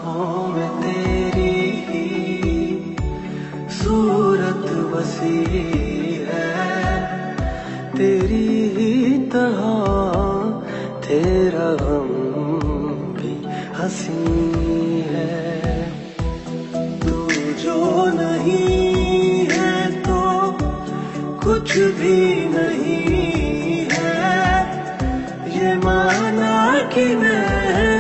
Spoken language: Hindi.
आँखों में तेरी ही सूरत बसी है, तेरी ही तरह तेरा गम भी हंसी है। तू जो नहीं है तो कुछ भी नहीं है, ये माना कि मैं